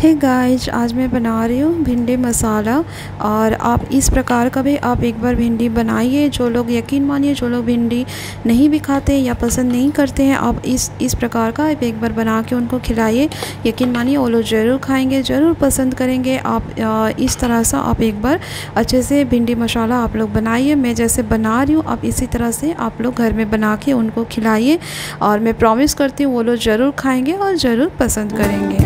Hey guys, आज मैं बना रही हूँ भिंडी मसाला। और आप इस प्रकार का भी आप एक बार भिंडी बनाइए। जो लोग, यकीन मानिए, जो लोग भिंडी नहीं भी खाते या पसंद नहीं करते हैं, आप इस प्रकार का आप एक बार बना के उनको खिलाइए। यकीन मानिए वो लोग ज़रूर खाएंगे, ज़रूर पसंद करेंगे। आप इस तरह से आप एक बार अच्छे से भिंडी मसाला आप लोग बनाइए। मैं जैसे बना रही हूँ, आप इसी तरह से आप लोग घर में बना के उनको खिलाइए। और मैं प्रॉमिस करती हूँ वो लोग ज़रूर खाएँगे और ज़रूर पसंद करेंगे।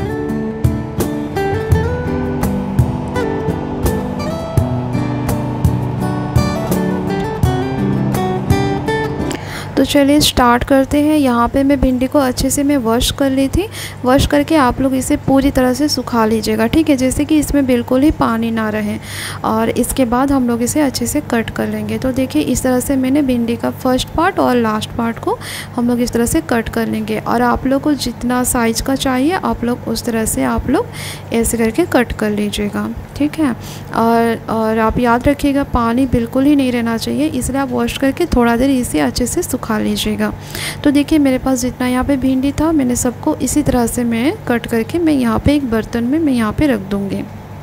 तो चलिए स्टार्ट करते हैं। यहाँ पे मैं भिंडी को अच्छे से मैं वॉश कर ली थी। वॉश करके आप लोग इसे पूरी तरह से सुखा लीजिएगा, ठीक है, जैसे कि इसमें बिल्कुल ही पानी ना रहे। और इसके बाद हम लोग इसे अच्छे से कट कर लेंगे। तो देखिए इस तरह से मैंने भिंडी का फर्स्ट पार्ट और लास्ट पार्ट को हम लोग इस तरह से कट कर लेंगे। और आप लोग को जितना साइज़ का चाहिए आप लोग उस तरह से आप लोग ऐसे करके कट कर लीजिएगा, ठीक है। और आप याद रखिएगा पानी बिल्कुल ही नहीं रहना चाहिए, इसलिए आप वॉश करके थोड़ा देर इसे अच्छे से खा लीजिएगा। तो देखिए मेरे पास जितना यहाँ पे भिंडी था मैंने सबको इसी तरह से मैं कट करके मैं यहाँ पे एक बर्तन में मैं यहाँ पे रख दूँगी।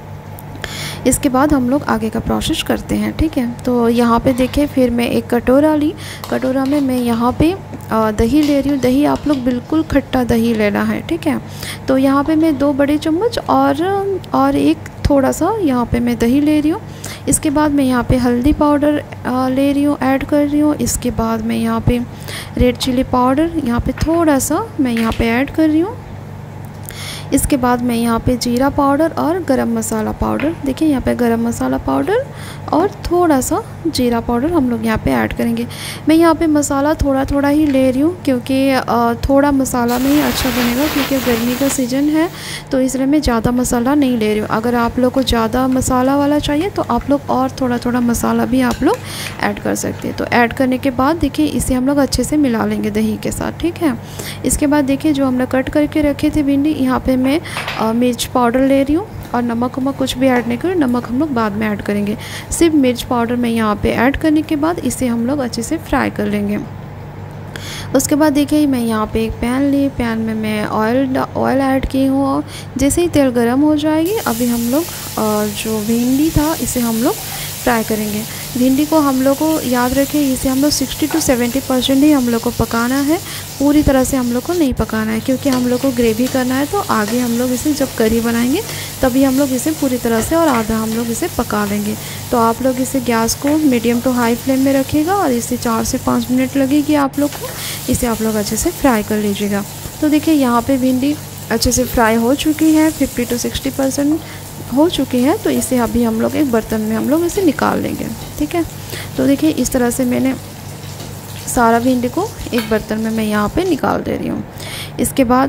इसके बाद हम लोग आगे का प्रोसेस करते हैं, ठीक है। तो यहाँ पे देखिए फिर मैं एक कटोरा ली। कटोरा में मैं यहाँ पे दही ले रही हूँ। दही आप लोग बिल्कुल खट्टा दही लेना है, ठीक है। तो यहाँ पे मैं 2 बड़े चम्मच और एक थोड़ा सा यहाँ पे मैं दही ले रही हूँ। इसके बाद मैं यहाँ पे हल्दी पाउडर ले रही हूँ, ऐड कर रही हूँ। इसके बाद मैं यहाँ पे रेड चिली पाउडर यहाँ पे थोड़ा सा मैं यहाँ पे ऐड कर रही हूँ। इसके बाद मैं यहाँ पे जीरा पाउडर और गरम मसाला पाउडर, देखिए यहाँ पे गरम मसाला पाउडर और थोड़ा सा जीरा पाउडर हम लोग यहाँ पे ऐड करेंगे। मैं यहाँ पे मसाला थोड़ा थोड़ा ही ले रही हूँ क्योंकि थोड़ा मसाला में ही अच्छा बनेगा, क्योंकि गर्मी का सीज़न है तो इसलिए मैं ज़्यादा मसाला नहीं ले रही हूँ। अगर आप लोग को ज़्यादा मसाला वाला चाहिए तो आप लोग और थोड़ा थोड़ा मसाला भी आप लोग ऐड कर सकते हैं। तो ऐड करने के बाद देखिए इसे हम लोग अच्छे से मिला लेंगे दही के साथ, ठीक है। इसके बाद देखिए जो हमने कट करके रखे थे भिंडी, यहाँ पे मैं मिर्च पाउडर ले रही हूँ। और नमक कुछ भी ऐड नहीं करें, नमक हम लोग बाद में ऐड करेंगे। सिर्फ मिर्च पाउडर में यहाँ पे ऐड करने के बाद इसे हम लोग अच्छे से फ्राई कर लेंगे। उसके बाद देखिए मैं यहाँ पे एक पैन ली। पैन में मैं ऑयल ऐड की हूँ। और जैसे ही तेल गर्म हो जाएगी अभी हम लोग जो भिंडी था इसे हम लोग फ्राई करेंगे। भिंडी को हम लोग को याद रखें, इसे हम लोग 60 to 70% ही हम लोग को पकाना है, पूरी तरह से हम लोग को नहीं पकाना है, क्योंकि हम लोग को ग्रेवी करना है। तो आगे हम लोग इसे जब करी बनाएंगे तभी हम लोग इसे पूरी तरह से और आधा हम लोग इसे पका लेंगे। तो आप लोग इसे गैस को मीडियम टू हाई फ्लेम में रखिएगा और इसे 4 से 5 मिनट लगेगी आप लोग को। इसे आप लोग अच्छे से फ्राई कर लीजिएगा। तो देखिए यहाँ पर भिंडी अच्छे से फ्राई हो चुकी है, 50 to 60% हो चुकी है। तो इसे अभी हम लोग एक बर्तन में हम लोग इसे निकाल लेंगे, ठीक है। तो देखिए इस तरह से मैंने सारा भिंडी को एक बर्तन में मैं यहाँ पे निकाल दे रही हूँ। इसके बाद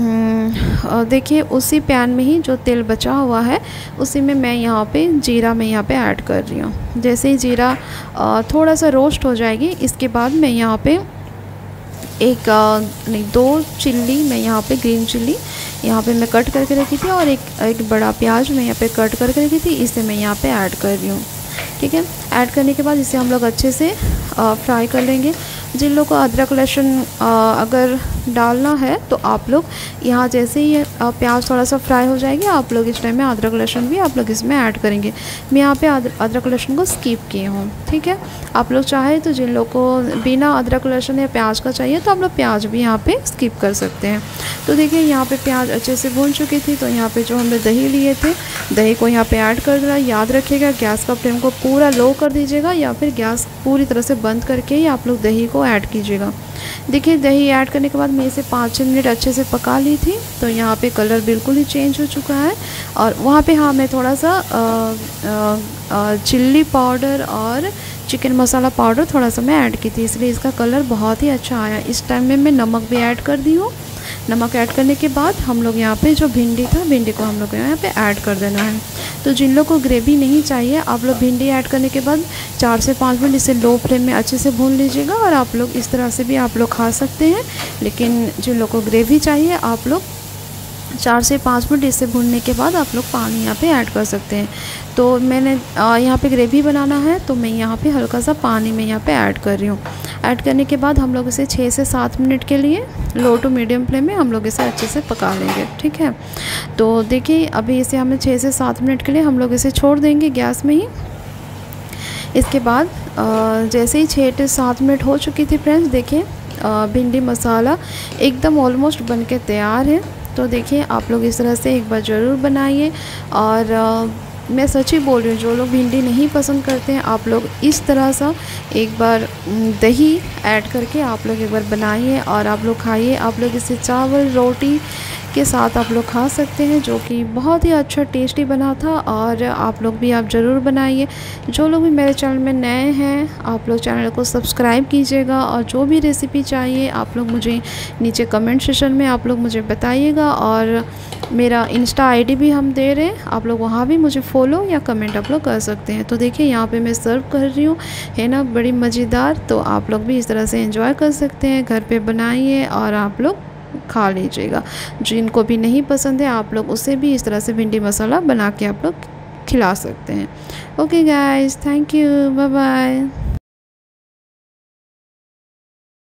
देखिए उसी पैन में ही जो तेल बचा हुआ है उसी में मैं यहाँ पे जीरा मैं यहाँ पे ऐड कर रही हूँ। जैसे ही जीरा थोड़ा सा रोस्ट हो जाएगी, इसके बाद मैं यहाँ पे 2 चिल्ली मैं यहाँ पे ग्रीन चिल्ली यहाँ पे मैं कट करके रखी थी, और एक बड़ा प्याज मैं यहाँ पे कट करके रखी थी, इसे मैं यहाँ पे ऐड कर रही हूँ, ठीक है। ऐड करने के बाद इसे हम लोग अच्छे से फ्राई कर लेंगे। जिन लोगों को अदरक लहसुन अगर डालना है तो आप लोग यहाँ जैसे ही प्याज थोड़ा सा फ्राई हो जाएगी आप लोग इस टाइम में अदरक लहसुन भी आप लोग इसमें ऐड करेंगे। मैं यहाँ पे अदरक लहसुन को स्किप किए हूँ, ठीक है। आप लोग चाहे तो जिन लोगों को बिना अदरक लहसुन या प्याज का चाहिए तो आप लोग प्याज भी यहाँ पे स्किप कर सकते हैं। तो देखिए यहाँ पे प्याज अच्छे से भून चुकी थी। तो यहाँ पे जो हमने दही लिए थे, दही को यहाँ पे ऐड कर दिया। याद रखिएगा गैस का फ्लेम को पूरा लो कर दीजिएगा या फिर गैस पूरी तरह से बंद करके ही आप लोग दही को ऐड कीजिएगा। देखिए दही ऐड करने के बाद मैं इसे 5-6 मिनट अच्छे से पका ली थी। तो यहाँ पे कलर बिल्कुल ही चेंज हो चुका है। और वहाँ पे हाँ मैं थोड़ा सा चिल्ली पाउडर और चिकन मसाला पाउडर थोड़ा सा मैं ऐड की थी, इसलिए इसका कलर बहुत ही अच्छा आया। इस टाइम में मैं नमक भी ऐड कर दी हूँ। नमक ऐड करने के बाद हम लोग यहाँ पे जो भिंडी था, भिंडी को हम लोग यहाँ पे ऐड कर देना है। तो जिन लोग को ग्रेवी नहीं चाहिए आप लोग भिंडी ऐड करने के बाद 4 से 5 मिनट इसे लो फ्लेम में अच्छे से भून लीजिएगा। और आप लोग इस तरह से भी आप लोग खा सकते हैं, लेकिन जिन लोग को ग्रेवी चाहिए आप लोग 4 से 5 मिनट इसे भूनने के बाद आप लोग पानी यहाँ पे ऐड कर सकते हैं। तो मैंने यहाँ पे ग्रेवी बनाना है तो मैं यहाँ पे हल्का सा पानी में यहाँ पे ऐड कर रही हूँ। ऐड करने के बाद हम लोग इसे 6 से 7 मिनट के लिए लो टू मीडियम फ्लेम में हम लोग इसे अच्छे से पका लेंगे, ठीक है। तो देखिए अभी इसे हमें 6 से 7 मिनट के लिए हम लोग इसे छोड़ देंगे गैस में ही। इसके बाद जैसे ही 6 से 7 मिनट हो चुकी थी फ्रेंड्स, देखिए भिंडी मसाला एकदम ऑलमोस्ट बन के तैयार है। तो देखिए आप लोग इस तरह से एक बार ज़रूर बनाइए। और मैं सच ही बोल रही हूँ, जो लोग भिंडी नहीं पसंद करते हैं आप लोग इस तरह सा एक बार दही ऐड करके आप लोग एक बार बनाइए और आप लोग खाइए। आप लोग इसे चावल रोटी के साथ आप लोग खा सकते हैं, जो कि बहुत ही अच्छा टेस्टी बना था। और आप लोग भी आप ज़रूर बनाइए। जो लोग भी मेरे चैनल में नए हैं आप लोग चैनल को सब्सक्राइब कीजिएगा, और जो भी रेसिपी चाहिए आप लोग मुझे नीचे कमेंट सेशन में आप लोग मुझे बताइएगा। और मेरा इंस्टा आईडी भी हम दे रहे हैं, आप लोग वहाँ भी मुझे फॉलो या कमेंट आप लोग कर सकते हैं। तो देखिए यहाँ पे मैं सर्व कर रही हूँ, है ना, बड़ी मज़ेदार। तो आप लोग भी इस तरह से एंजॉय कर सकते हैं, घर पे बनाइए और आप लोग खा लीजिएगा। जिनको भी नहीं पसंद है आप लोग उसे भी इस तरह से भिंडी मसाला बना के आप लोग खिला सकते हैं। Okay guys, thank you, bye bye.